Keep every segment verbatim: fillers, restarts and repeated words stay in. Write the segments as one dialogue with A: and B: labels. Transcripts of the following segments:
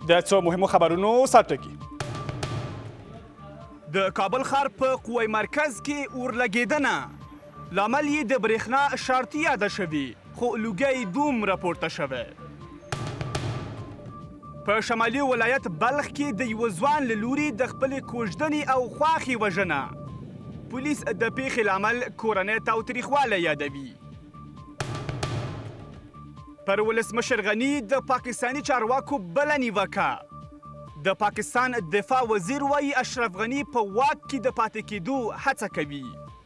A: د څو مهمو خبرونو سرټکي.
B: د کابل ښار په قوی مرکز کې اورلګېدنه لامل یې د برېښنا شارتي یاده شوي خو لوګی دومره پورته شوی. په شمالي ولایت بلخ کې د یوه ځوان له لوري د خپلې کوژدنې او خواښې وژنه. پولیس د پیښې لامل کورنۍ تاوتریخوالی یادوي. پر ولسمشر غني د پاکستاني چارواکو بله نیوکه. د پاکستان دفاع وزیر وایي اشرف غني په واک کې د پاتې کېدو هڅه کوي.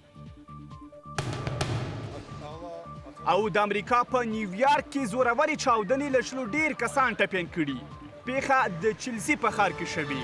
B: او د امریکا په نیویارک کې زورورې چاودنې له شلو ډېر کسان ټپیان کړي. پیښه د چلسي په ښار کې شوې.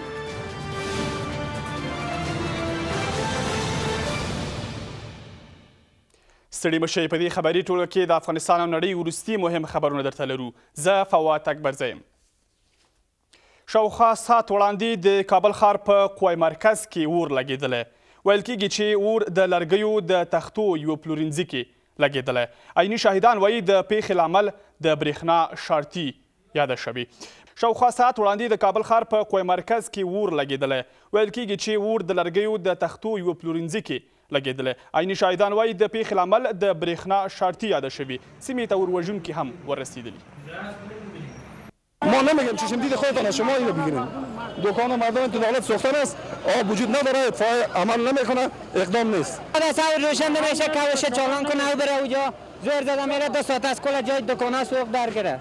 A: ستړي مه شئ، په دې خبري ټولګه کې د افغانستان او نړۍ وروستي مهم خبرونه درته لرو. زه فواد اکبرزی یم. شاوخوا ساعت وړاندې د کابل ښار په قوی مرکز کې اور لګېدلی. ویل کېږي چې اور د لرګیو د تختو یوه پلورنځي کې لګېدلی. عیني شاهدان وایي د پیښې لامل د برېښنا شارتي یاده شوې. شاوخوا ساعت وړاندې د کابل ښار په قوی مرکز کې اور لګېدلی. ویل کېږي چې اور د لرګیو د تختو یوه پلورنځي کې لګېدلی. عیني شاهدان وایي د پیښې لامل د برېښنا شارتي یاده شوې. سیمې ته اوروژونکي هم ورسېدلي.
C: ما نمیگم چشم دید خودتان شما اینو بگیرین. دکان مردم تو دولت سوختن است، آب وجود نداره، اطفاء عمل نمیکنه، اقدام نیست.
D: تصاویر روشن نمیشه کاوش چالان کنه و بره اونجا زور زده میره دو ساعت از کل جای دکانه سوخت درگیره.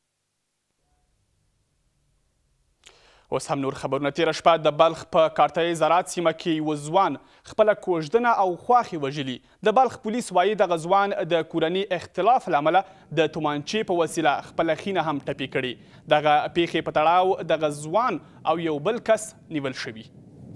A: اوس هم نور خبرونه. تېره شپه د بلخ په کارتای زراعت سیمه کې یوه ځوان خپله کوژدنه او خواښې وژلي. د بلخ پولیس وایي دغه ځوان د کورني اختلاف له امله د تومانچې په وسیله خپله خینه هم ټپي کړې. دغه پیښې په تړاو دغه ځوان او یو بل کس نیول شوي.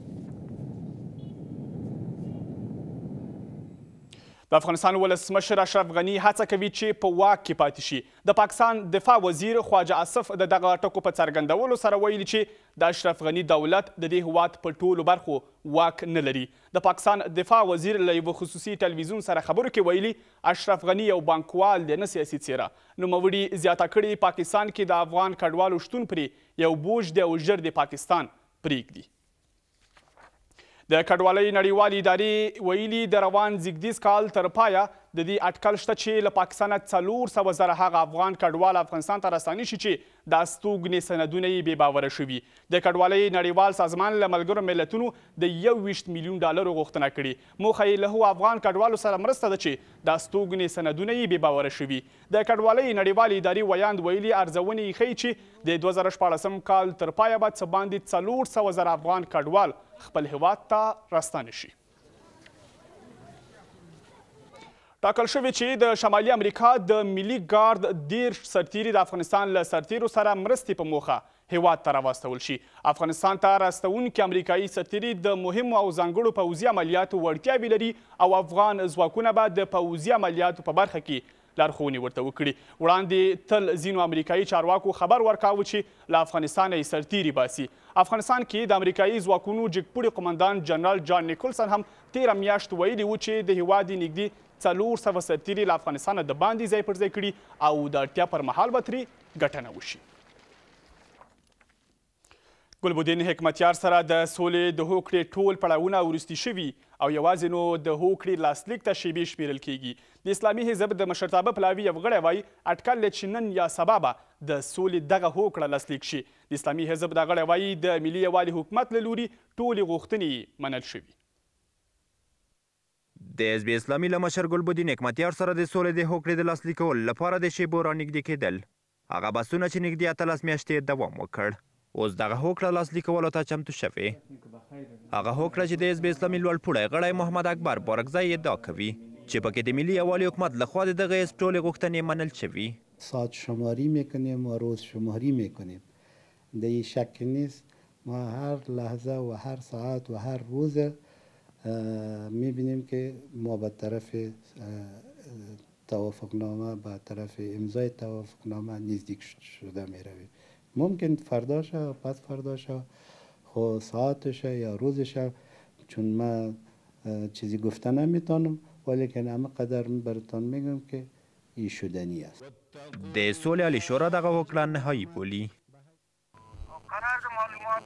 A: د افغانستان ولسمشر اشرف غني هڅه کوي چې په واک کې پاتې شي. د پاکستان دفاع وزیر خواجه آصف د دغه ټکو په څرګندولو سره ویلي چې د اشرف غني دولت د دې هیواد په ټولو برخو واک نه لري. د پاکستان دفاع وزیر له یوه خصوصي تلویزیون سره خبرو کې ویلي اشرف غني یو بانکوال دی نه سیاسي څیره. نوموړي زیاته کړې پاکستان کې د افغان کډوالو شتون پرې یو بوج دی او ژر د پاکستان پرېږدي. د کډوالۍ نړیوالې ادارې ویلي د روان زیږدیز کال تر پایه د دې اټکل شته چې له پاکستانه څلور سوه زره هغه افغان کډوال افغانستان ته راستانه شي چې د استوګنې سندونه یې بې باوره شوي. د کډوالۍ نړیوال سازمان له ملګرو ملتونو د یو ویشت میلیون ډالرو غوښتنه کړې. موخه یې له هغو افغان کډوالو سره مرسته ده چې د استوګنې سندونه یې بې باوره شوي. د کډوالۍ نړیوالې ادارې ویاند ویلي ارزونې یې ښیي چې د دوه زره شپاړسم کال تر پایه به څه باندې څلور سوه زره افغان کډوال خپل هیواد ته راستانه شي. ټاکل شوې چې د شمالي امریکا د ملي ګارد دېرش سرتیري د افغانستان له سرتیرو سره مرستې په موخه هیواد ته راواستول شي. افغانستان ته راستونکي امریکایي سرتیري د مهمو او ځانګړو پوځي عملیاتو وړتیاوې لري او افغان ځواکونه به د پوځي عملیاتو په برخه کې لارښوونې ورته وکړي. وړاندې تل ځینو امریکایي چارواکو خبر ورکاوه چې له افغانستانه یې سرتیري باسي. افغانستان کې د امریکایي ځواکونو جګپوړي قمندان جنرال جان نیکولسن هم تېره میاشت ویلي و چې د هیواد یې نږدې څلور سوه سرتیري له افغانستانه د باندې ځای پر ځای کړي او د اړتیا پر مهال به ترې ګټنه وشي. ګلبدین حکمتیار سره د سولې د هوکړې ټول پړاوونه وروستي شوي او یوازې نو د هوکړې لاسلیک ته شیبې شمیرل کیږي. د اسلامي حزب د مشرتابه پلاوي یو غړی وایي اټکل دی چې نن یا سبا به د سولې دغه هوکړه لاسلیک شي. د اسلامي حزب دا غړی وایي د ملي یووالي حکومت له لوري ټولې غوښتنې منل شوي.
E: د حزب اسلامي له مشر ګلبدین حکمتیار سره د سولې د هوکړې د لاسلیک کولو لپاره د شیبو رانږدې کېدل. هغه بحثونه چې نږدې اتلس میاشتې دوام وکړ اوس دغه هوکړه لاسلیک کولو ته چمتو شوې. هغه هوکړه چې د حزب اسلامي لوړپوړی غړی محمد اکبر بارکزی ادعا کوي چې پکې د ملي یووالي حکومت لخوا د دغه حزب ټولې غوښتنې منل شوي.
F: ساعت شماری میکنیم و روز شماری میکنیم. در این شک نیست ما هر لحظه و هر ساعت و هر روز میبینیم که ما به طرف توافقنامه به طرف امضای توافقنامه نزدیک شده میرویم. ممکن فردا شه پس فردا شه خو ساعتش یا روزش چون من چیزی گفته نمیتونم ولی که همه قدر براتون میگم که این شدنی است.
E: د سولې عالی شورا دغه هوکړه نهایي بولي.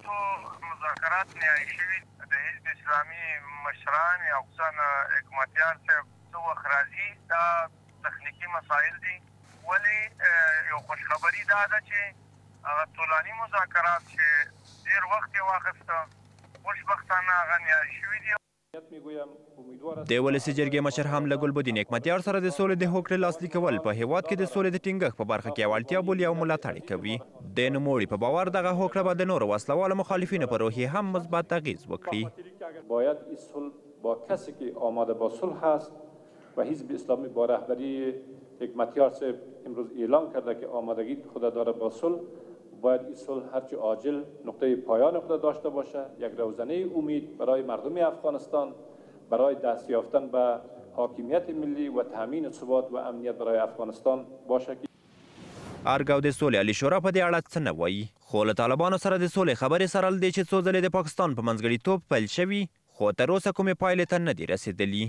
G: تعهداتو مذاکرات نیایي شوي د حزب اسلامي مشران یا خصوصا حکمتیار صاحب څه وخت راځي دا تخنیکي مسایل دي ولې یو خوشخبري دا ده چې هغه طولاني مذاکرات چې ډېر وخت یې واخیسته خوشبختانه هغه نیایي شوي دي.
E: د ولسي جرګې مشر هم له ګلبدین حکمتیار سره د سولې د هوکړې لاسلیک کول په هیواد کې د سولې د ټینګښت په برخه کې اړتیا بولي او ملاتړ کوي. د نوموړي په باور دغه هوکړه به د نورو وسلوالو مخالفینو په روحیه هم مثبت اغیز وکړي.
H: باید این صلح با کسی که آماده با صلح هست و حزب اسلامی با رهبری حکمتیار صاحب امروز اعلام کرده که آمادگی خود داره با صلح، باید این صلح هرچی عاجل نقطه پایان خود داشته باشه، یک روزنه امید برای مردم افغانستان برای دست یافتن به حاکمیت ملی و تامین ثبات و امنیت برای افغانستان باشه.
E: ارګ او د سولې عالي شورا په دې اړه څه نه وایي، خو له طالبانو سره د سولې خبرې سره دی چې څو ځلې د پاکستان په منځګړیتوب پیل شوي خو تر اوسه کومې پایلې ته نه دي رسېدلي.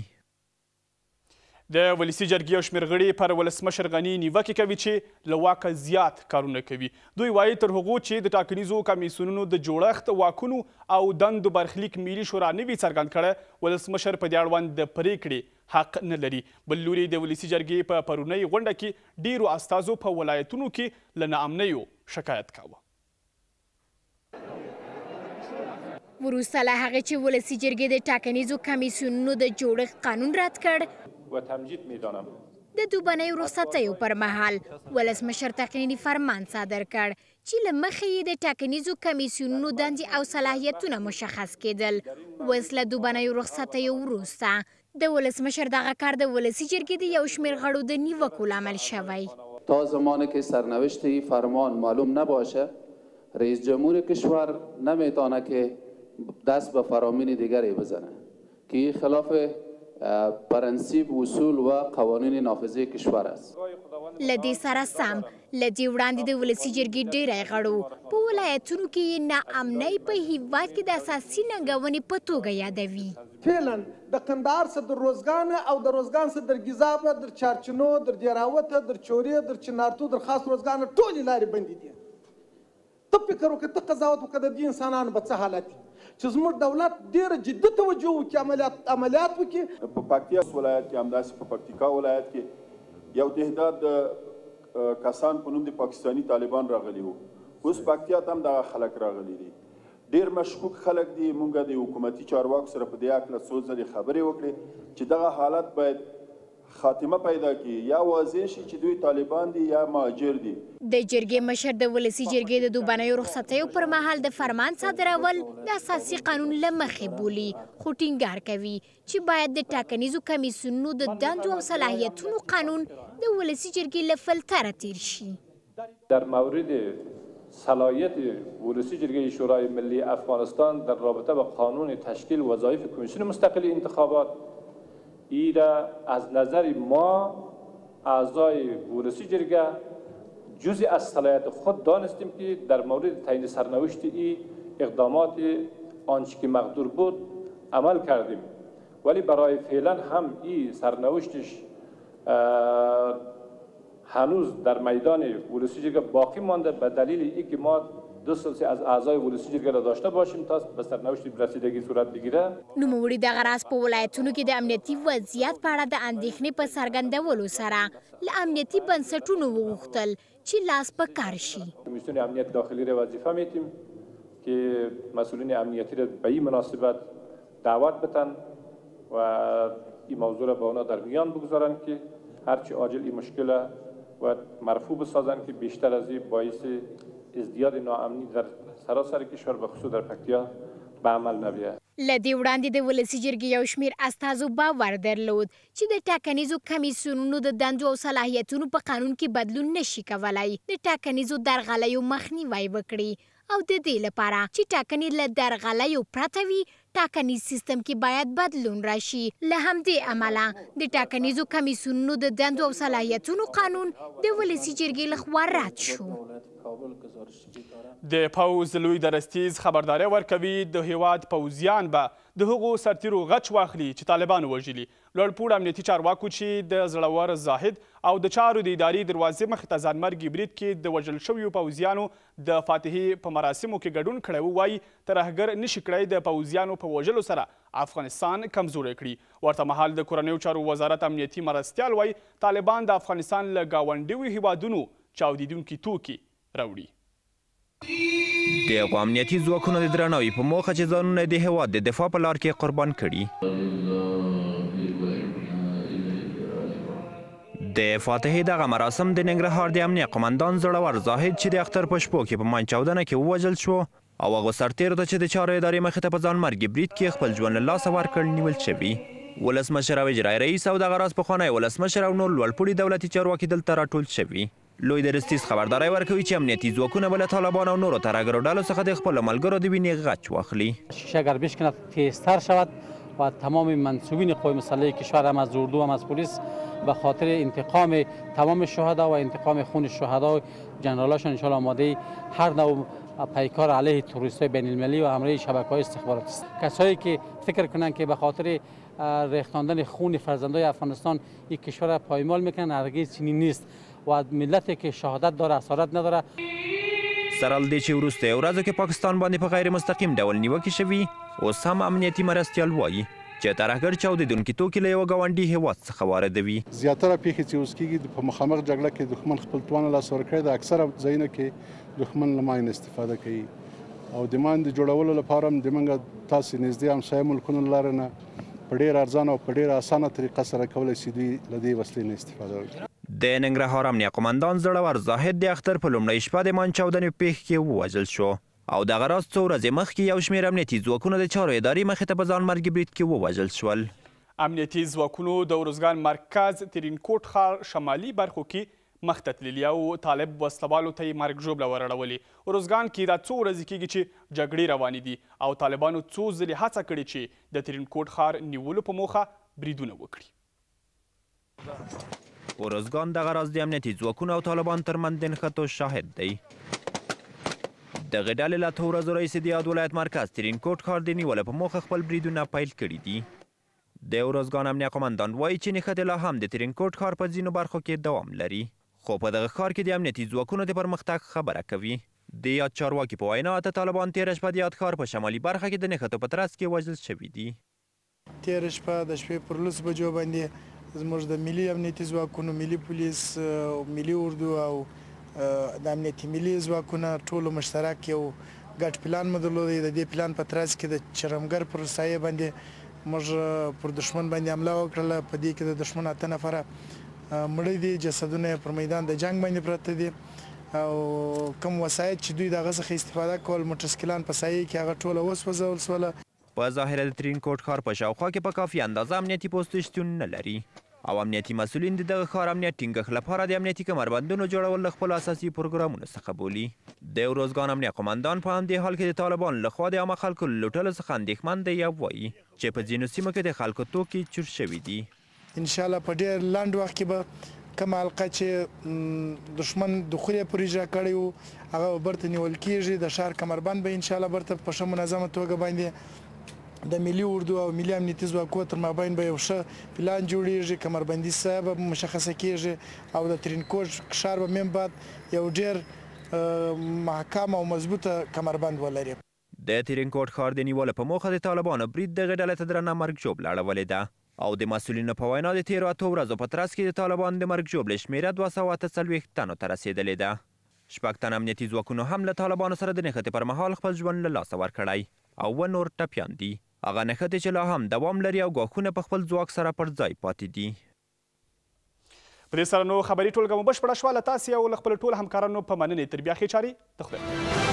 A: د ولسي جرګې یو شمېر غړي پر ولسمشر غني نیوکې کوي چې له واکه زیات کارونه کوي. دوی وایي تر هغو چې د ټاکنیزو کمیسیونونو د جوړښت، واکونو او دندو برخلیک ملي شورا نه وي څرګند کړی، ولسمشر په دې اړوند د پرېکړې حق نه لري. بل لوري د ولسي جرګې په پرونۍ غونډه کې ډیرو استازو په ولایتونو کې له ناامنیو شکایت کاوه.
I: وروسته له هغې چې ولسي جرګې د ټاکنیزو کمیسیونونو د جوړښت قانون رد کړ
H: و تمجید میدانم.
I: د دوبنیو رخصتیو پر مهال ولسمشر تقنیني فرمان صادر کړ چې له مخې یې د ټاکنیزو کمیسیونونو دندې او صلاحیتونه مشخص کېدل. اوس له دوبنیو رخصتیو وروسته د ولسمشر دغه کار د ولسي جرګې د یو شمېر غړو د نیوکو لامل شوی.
J: تا زمانی که سرنوشت این فرمان معلوم نباشه رئیس جمهور کشور نمیتونه که دست به فرامین دیگری بزنه که خلاف پرنسیب اصول و قوانین نافذه کشور است.
I: له دې سره سم له دې وړاندې د ولسي جرګې ډېری غړو په ولایتونو کې یې ناامنۍ په هیواد کې د اساسي ننګونې په توګه یادوي.
K: فعلا د قندهار څخه در روزګان او د روزګان څخه در ګیزابه، در چارچنو، در دیراوته، در چورې، در چنارتو، در خاص روزګان ټولې لارې بندې دي. ته فکر وکړه، ته قضاوت وکړه د دې انسانانو به څه حالت وي چې زموږ دولت ډېره جدي توجه وکړي، عملیات عملیات وکړي.
L: په پکتیا ولایت کې همداسې په پکتیکا ولایت کې یو تعداد د کسان په نوم د پاکستاني طالبان راغلي وو. اوس پکتیا ته هم دغه خلک راغلي دي. ډېر مشکوک خلک دي. موږ د حکومتي چارواکو سره په دې هکله څو ځلې خبرې وکړې چې دغه حالت باید خاتمه پیدا کړي، یا واضح شي چې دوی طالبان دي یا مهاجر دي.
I: د جرګې مشر د ولسي جرګې د دوبنیو رخصتیو پر مهال د فرمان صادرول د اساسي قانون له مخې بولي، خو ټینګار کوي چې باید د ټاکنیزو کمیسیونونو د دندو او صلاحیتونو قانون د ولسي جرګې له فلتره تیر شي.
H: در مورد صلاحیت ولسي جرګې شورای ملی افغانستان در رابطه با قانون تشکیل وظایف کمیسیون مستقل انتخابات، این از نظر ما اعضای ولسی جرگه جزئی از صلاحیت خود دانستیم که در مورد تعیین سرنوشت این اقدامات آنچه که مقدور بود عمل کردیم، ولی برای فعلا هم این سرنوشتش هنوز در میدان ولسی جرگه باقی مانده به دلیل اینکه ما دو سلسله از اعضای ولسی جرګه را داشته باشیم تا به سرنوشت رسیدگی صورت بگیره.
I: نوموړي دغه راز په ولایتونو کې د امنیتي وضعیت په اړه د اندېښنې په څرګندولو سره له امنیتي بنسټونو وغوښتل چې لاس په کار شي.
H: کمیسیون امنیت داخلی را وظیفه میتیم که مسئولین امنیتی را به این مناسبت دعوت بدن و این موضوع را با اونا در میان بگذارن که هرچی عاجل این مشکل و مرفوع بسازن که بیشتر از این باعث ازدیاد ناامنی در سراسر کشور به خصوص در پکتیا به عمل نبیاید.
I: له دې وړاندې د ولسي جرګې یو شمېر استازو باور درلود چې د ټاکنیزو کمیسیونونو د دندو او صلاحیتونو په قانون کې بدلون نشي کولی د ټاکنیزو درغلیو مخنیوی وکړي او د دې لپاره چې ټاکنې له درغلیو پرته وي ټاکنیز سیستم کې باید بدلون راشي. له همدې امله د ټاکنیزو کمیسیونونو د دندو او صلاحیتونو قانون د ولسي جرګې لخوا رد شو.
A: د پوځ لوی درستیز خبرداری ورکوي د هیواد پوځیان به د هغو سرتیرو غچ واخلي چې طالبانو وژلي. لوړپوړ امنیتي چارواکو چې د زړور زاهد او د چارو د ادارې دروازې مخې ته ځانمرګي برید کې د وژل شویو پوځیانو د فاتحې په مراسمو کې ګډون کړی و، وایي ترهګر نشي کړی د پوځیانو په وژلو سره افغانستان کمزوری کړي. ورته مهال د کورنیو چارو وزارت امنیتي مرستیال وایي طالبان د افغانستان له ګاونډیو هیوادونو چاودیدونکي توکي راوړي.
E: د هغو امنیتي ځواکونو د درناوي په موخه چې ځانونه د هیواد د دفاع په لار کې قربان کړي. د فاتحې دغه مراسم د ننګرهار د امنیه قمندان زړور زاهد چې د اختر په شپو کې په ماین چاودنه کې ووژل شو او هغو سرتیرو ته چې د چارو ادارې مخې ته په ځانمرګي برید کې خپل ژوند له لاسه ورکړ نیول شوي. ولسمشر او اجرایي رئیس او دغه راز پخوانی ولسمشر او نور لوړپوړي دولتي چارواکي دلته راټول شوي. لوی درستیز خبرداری ورکوي چې امنیتي ځواکونه به له طالبان او نورو ترهګرو ډلو څخه د خپلو ملګرو د وینې غچ واخلي.
M: شیشه اگر بشکند تیزتر شود و تمام منصوبین قوای مسلح کشور هم از اردو هم از پلیس به خاطر انتقام تمام شهدا و انتقام خون شهدا جنرالاشون ان شاء الله آماده هر نوع پیکار علیه تروریست‌های بین المللی و همراه شبکه‌های استخباراتی است. کسایی که فکر کنند که به خاطر ریختاندن خون فرزندای افغانستان یک کشور پایمال میکنن، هرگز چنین نیست و ملتی که شهادت داره اسارت نداره.
E: سره له دې چې وروسته یو ورځو کې پاکستان باندې په غیر مستقیم ډول نیوکې شوي، اوس هم امنیتي مرستیال وایي چې ترهګر چاودیدونکي توکي له یوه ګاونډي هیواد څخه واردوي.
N: زیاتره پیښې چې اوس کېږي په مخامخ جګړه کې دښمن خپل توان له لاسه ورکړی د اکثره ځایونو کې دښمن له ماین استفاده کوي او د ماین د جوړولو لپاره هم د موږ تاسې نږدې همسایه ملکونو له لارې نه په ډېر ارزانه او په ډېره اسانه طریقه سره کولی شي دوی له دې وسلې نه استفاده وکړي.
E: د ننګرهار امنیه قمندان زړور زاهد د اختر په لومړۍ شپه د مان چاودنې پیښې کې ووژل شو او دغه راز څو ورځې مخکې یو شمېر امنیتي ځواکونه د چارو ادارې مخې ته په ځانمرګي برید کې ووژل شول.
A: امنیتي ځواکونو د ارزګان مرکز ترینکوټ ښار شمالي برخو کې مخته تللي او طالب وسلوالو ته یې مرګ ژوبله ورړولې. ارزګان کې دا څو ورځې کېږي چې جګړې روانې دي او طالبانو څو ځلې هڅه کړې چې د ترینکوټ ښار نیولو په موخه بریدونه وکړي.
E: ارزګان دغه راز د امنیتي ځواکونو او طالبان ترمنځ د نښتو شاهد دی. دغې ډلې له څو ورځو راهیسې د یاد ولایت مرکز ترینکوټ ښار د نیولو په موخه خپل بریدونه پیل کړي دي. د ارزګان امنیه قمندان وایي چې نښتې لا هم د ترینکوټ ښار په ځینو برخو کې دوام لري، خو په دغه ښار کې د امنیتي ځواکونو د پرمختګ خبره کوي. د یاد چارواکي په وینا اته طالبان تېره شپه د یاد ښار په شمالي برخه کې د نښتو په ترڅ کې وژل شوي دي.
O: تېره شپه د شپې پر لسو بجو باندې زموږ د ملي امنیتي ځواکونو، ملي پولیس، ملي اردو او د امنیتي ملي ځواکونه ټولو مشترک یو ګډ پلان مو درلودی. د دې پلان په ترڅ کې د چرمګر پر سایه باندې موږ پر دښمن باندې حمله وکړله. په دې کې د دښمن اته نفره مړه دي، جسدونه پر میدان د جنګ باندې پراته دي او کوم وسایل چې دوی د هغه څخه استفاده کول موټرسایکلان په سایه کې هغه ټوله وسوځول سوله.
E: په ظاهره د ترینکوټ ښار په شاوخوا کې په کافي اندازه امنیتي پوستې شتون نه لري او امنیتي مسؤلین د دغه ښار امنیت ټینګښت لپاره د امنیتي کمربندونو جوړول له خپلو اساسي پروګرامونو څخه بولي. د ارزګان امنیه قمندان په همدې حال کې د طالبانو لخوا د عامه خلکو له لوټلو څخه اندېښمن دی او وایي چې په ځینو سیمو کې د خلکو توکي چور شوي دي.
O: انشاءالله په ډېر لنډ وخت کې به کومه حلقه چې دښمن دخول یې پر اجرا کړی و هغه برته نیول کېږي. د ښار کمربند به انشاءالله برته په ښه منظمه توګه باندې د ملي اردو او ملي امنیتي ځواکونو تر مابین به یو ښه پلان جوړیږي، کمربندي سایه به مشخصه کېږي او د ترینکوټ ښار به میم بعد یو ډېر محکم او مضبوطه کمربند ولري.
E: د ترینکوټ ښار د نیولو په موخه د طالبانو برید دغې ډلې ته درنه مرګ ژوبله اړولې ده او د مسؤلینو په وینا د تېرو اتو ورځو په ترڅ کې د طالبانو د مرګ ژوبلې شمېره دوه سوه اته څلوېښت تنو ته رسېدلې ده. شپږ تن امنیتي ځواکونو هم له طالبانو سره د نښتې پر مهال خپل ژوند له لاسه ورکړی او اووه نور ټپیان دي. هغه نښتې چې لا هم دوام لري او ګواښونه په خپل ځواک سره پر ځای پاتې دي.
A: په دې سره نو خبري ټولګه مو بشپړه شوه. له تاسې او له خپلو ټولو همکارانو په مننې تر بیا ښې چارې د خدای